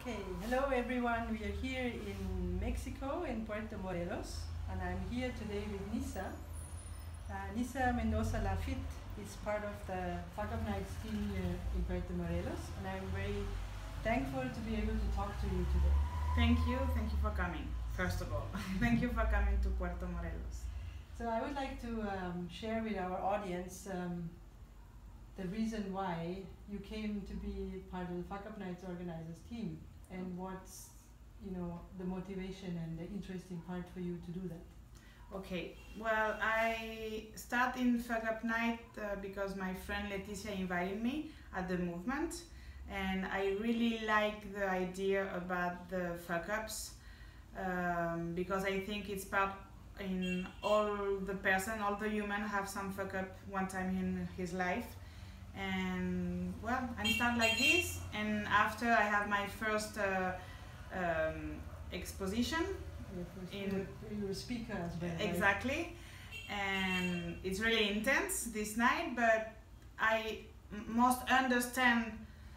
Okay, hello everyone. We are here in Mexico, in Puerto Morelos, and I'm here today with Nisa. Nisa Mendoza Lafitte is part of the Fuck Up Nights team here in Puerto Morelos, and I'm very thankful to be able to talk to you today. Thank you for coming, first of all. Thank you for coming to Puerto Morelos. So I would like to share with our audience the reason why you came to be part of the Fuck Up Nights organizers team, and what's the motivation and the interesting part for you to do that. Okay, well, I started in Fuck Up Night because my friend Leticia invited me at the movement, and I really like the idea about the fuck ups because I think it's part in all the human have some fuck up one time in his life. And well, I start like this, and after I have my first exposition you're a speaker as well, exactly, right? And it's really intense this night, but I must understand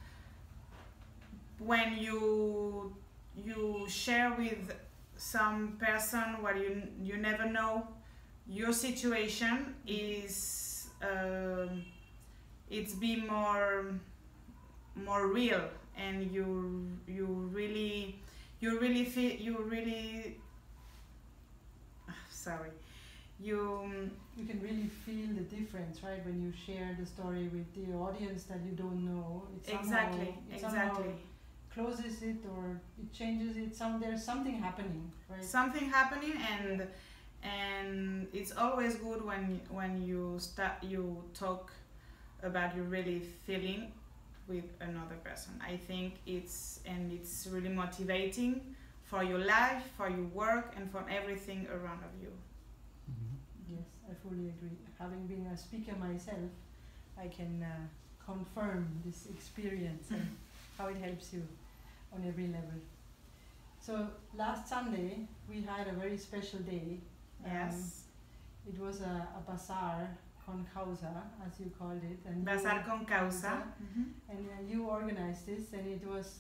when you share with some person what you never know, your situation is it's be more real, and you really feel sorry, you can really feel the difference, right, when you share the story with the audience that you don't know. It exactly closes it, or it changes it. There's something happening, right? Something happening, and it's always good when you talk about your really feeling with another person. I think it's really motivating for your life, for your work, and for everything around of you. Yes, I fully agree. Having been a speaker myself, I can confirm this experience and how it helps you on every level. So last Sunday we had a very special day. Yes. It was a bazaar con causa, as you called it. And Bazaar con causa. And you organized this, and it was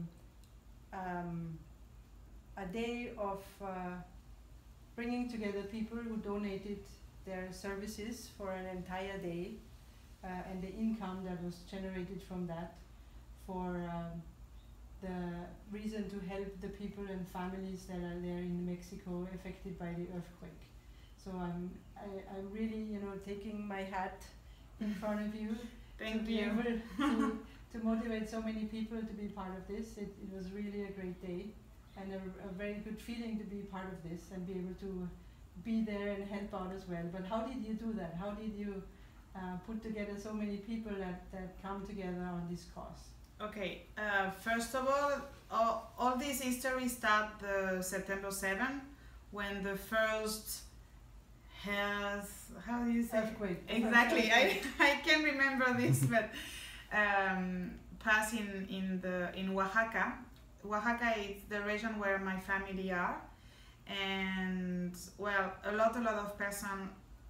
a day of bringing together people who donated their services for an entire day, and the income that was generated from that for the reason to help the people and families that are there in Mexico affected by the earthquake. So I'm really taking my hat in front of you Thank to be you. able to motivate so many people to be part of this. It was really a great day, and a very good feeling to be part of this and be able to be there and help out as well. But how did you do that? How did you put together so many people that come together on this cause? Okay, first of all this history started September 7, when the first how do you say? Earthquake. Exactly, I can remember this, but passed in Oaxaca. Oaxaca is the region where my family are, and well, a lot of person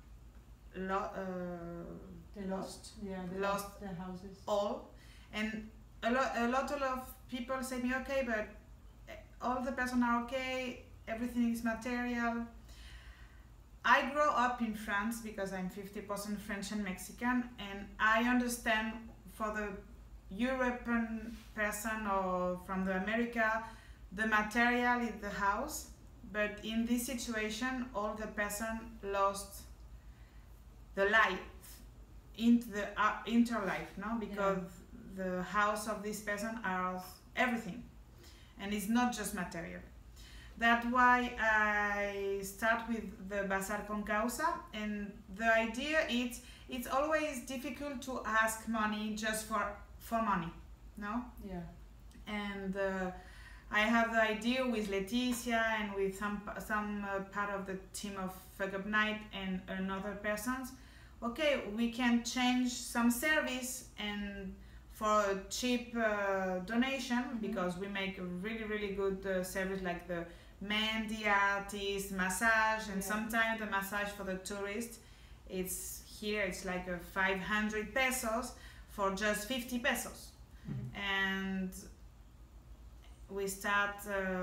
they lost their houses. All, and a lot of people say me, okay, but all the person are okay, everything is material. I grew up in France because I'm 50% French and Mexican, and I understand for the European person or from the America, the material is the house, but in this situation, all the person lost the life, into the interlife, no? Because the house of this person are everything, and it's not just material. That's why I start with the Bazaar con Causa, and the idea is it's always difficult to ask money just for money, no? Yeah. And I have the idea with Leticia and with some part of the team of Fuck Up Night and another persons. Okay, we can change some service and for a cheap donation, because we make a really good service, like the mehndi artist, massage, and sometimes the massage for the tourist. It's like 500 pesos for just 50 pesos. And we start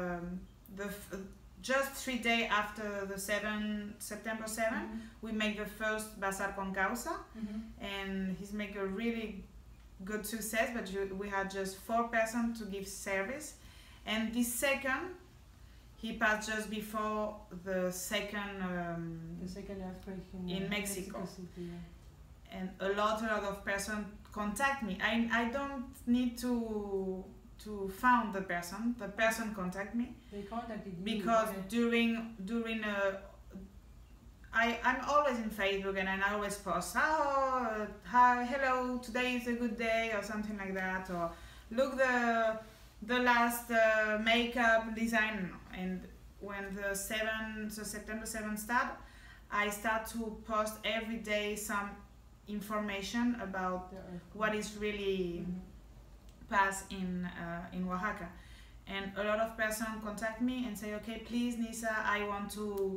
just 3 days after the September 7. We make the first Bazar con Causa, and he's make a really good success. But we had just 4 persons to give service, and this second, he passed just before the second earthquake in Mexico. City, yeah. And a lot of persons contact me. I don't need to found the person contact me. They contacted you because during I'm always in Facebook, and I always post, oh, hi, hello, today is a good day, or something like that, or look the last makeup design. And when the September 7 start, I start to post every day some information about what is really passed in Oaxaca. And a lot of persons contact me and say, okay, please, Nisa, I want to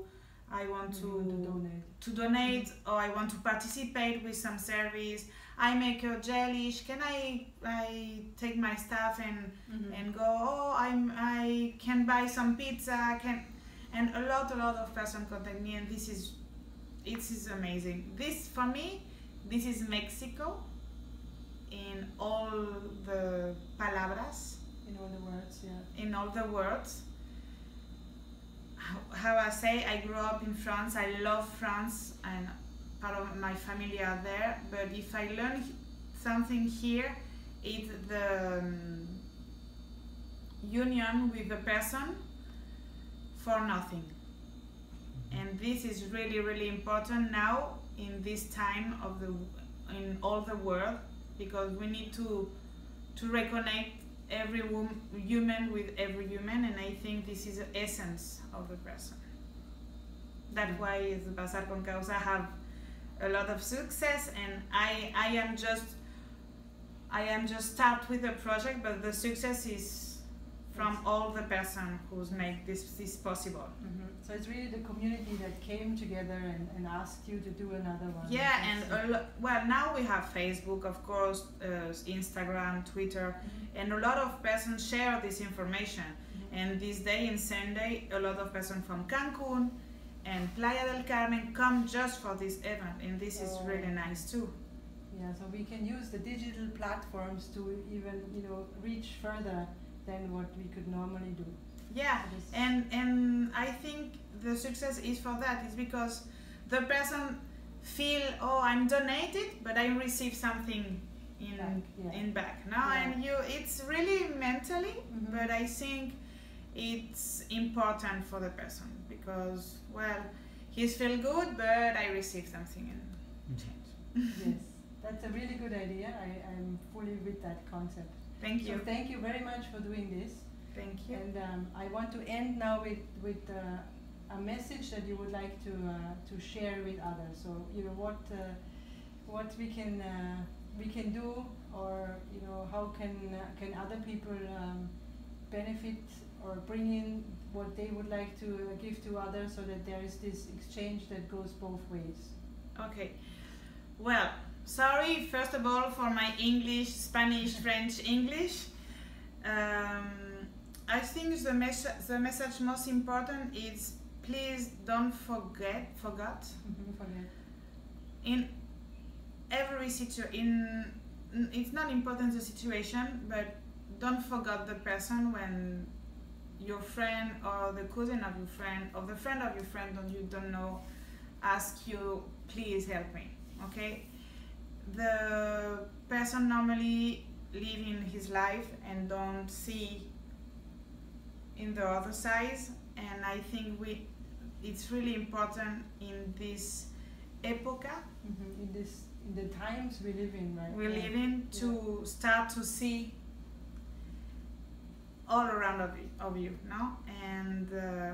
donate, or I want to participate with some service. I make a jellish. Can I take my stuff and go? Oh, I can buy some pizza. And a lot of persons contact me, and it is amazing. This for me, this is Mexico in all the palabras. In all the words, yeah. In all the words. How I say, I grew up in France. I love France, and part of my family are there. But if I learn something here, it's the union with the person for nothing. And this is really, really important now in this time in all the world, because we need to reconnect every human with every human, and I think this is the essence of the person. That's why the Bazar con Causa have a lot of success, and I am just start with the project, but the success is from all the person who's make this possible. So it's really the community that came together and asked you to do another one. Yeah, and well, now we have Facebook, of course, Instagram, Twitter, and a lot of persons share this information. And this day and Sunday, a lot of persons from Cancun and Playa del Carmen come just for this event, and this is really nice too. Yeah, so we can use the digital platforms to even, reach further than what we could normally do. Yeah, and I think the success is for that. It's because the person feel, oh, I'm donated, but I receive something in back. No, and it's really mentally, but I think it's important for the person because, well, he's feel good, but I receive something in change. Yes, that's a really good idea. I'm fully with that concept. Thank you. So thank you very much for doing this. Thank you. And I want to end now with a message that you would like to share with others. So what we can do, or how can other people benefit or bring in what they would like to give to others, so that there is this exchange that goes both ways. Okay. Well, sorry first of all for my English, Spanish, French, English. I think the message most important is, please don't forget. In every situation, it's not important the situation, but don't forget the person when your friend or the cousin of your friend or the friend of your friend that you don't know ask you, please help me, okay? The person normally living his life and don't see in the other side, and I think it's really important in this epoca, in the times we live in, right? We live in to start to see all around of you, no? And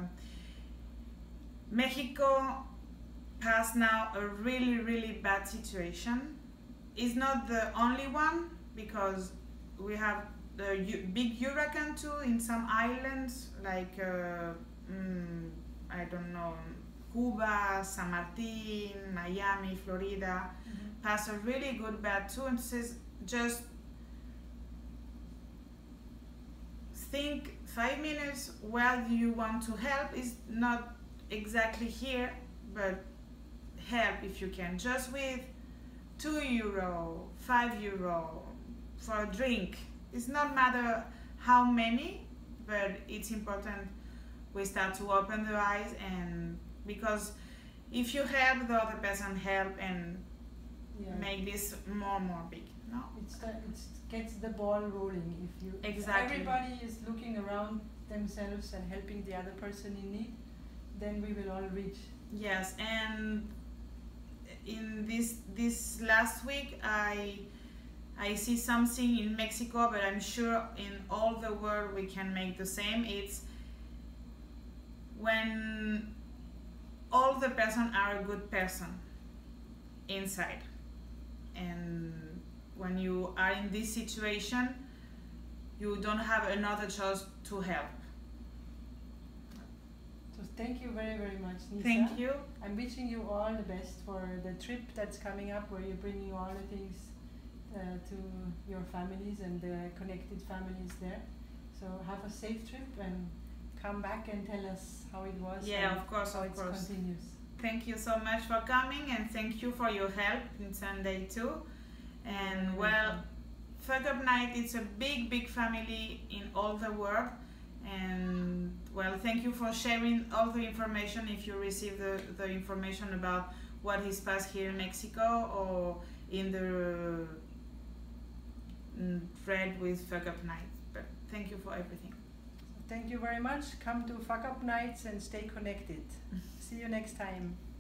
Mexico has now a really, really bad situation. It's not the only one, because we have the big hurricane too in some islands, like I don't know, Cuba, San Martin, Miami, Florida, has a really good bad too, and says just think 5 minutes where do you want to help is not exactly here, but help if you can, just with €2, €5 for a drink. It's not matter how many, but it's important we start to open the eyes, and because if you help, the other person help, and make this more big. No, it gets the ball rolling. If everybody is looking around themselves and helping the other person in need, then we will all reach. Yes, and in this last week, I see something in Mexico, but I'm sure in all the world we can make the same. It's when all the person are a good person inside, and when you are in this situation, you don't have another choice to help. So thank you very, very much, Nisa. Thank you. I'm wishing you all the best for the trip that's coming up, where you're bringing all the things to your families and the connected families there. So have a safe trip and come back and tell us how it was. Yeah, of course, how it continues. Thank you so much for coming, and thank you for your help in Sunday too. And well, Fuck Up Night, it's a big family in all the world. And well, thank you for sharing all the information. If you receive the information about what is passed here in Mexico or in the thread with Fuck Up Night. But thank you for everything. Thank you very much. Come to Fuck Up Nights and stay connected. See you next time.